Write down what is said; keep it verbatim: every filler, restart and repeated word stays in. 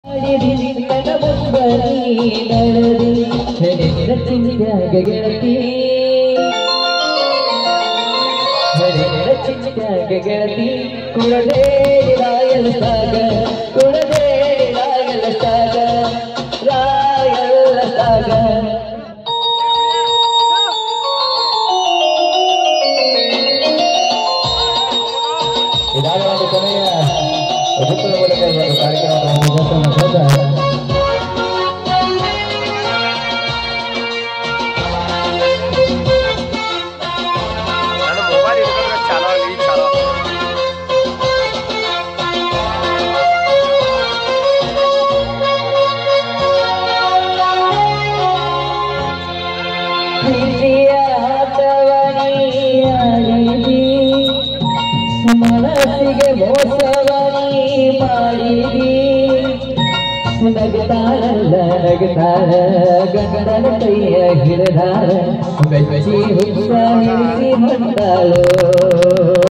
ಗೆಳತಿ ಗೆಳತಿ ಕುಡದೇ ರಾಯಲ್ ಸಾಗ ಕುಡದೇ ರಾಯಲ್ ಸಾಗ ರಾಯಲ್ ಸಾಗ ಇದಾದ ಒಂದು ಕೊನೆಯ ಋತುವಿನ ಮೂಲಕ ಒಂದು ಕಾರ್ಯಕ್ರಮ ಮನಸ್ಸಿಗೆ ಮೋಸವನಿ ಮಾಡಿದಿ ನಗತಾರಲ್ಲ ನಗತಾರ ಗಂಡನ ಕೈಯ ಹಿಡಿದಾರ ಬೆಚ್ಚಿ ಹುಚ್ಚ ಹಿಡಿಸಿ ಬಂದಾಳು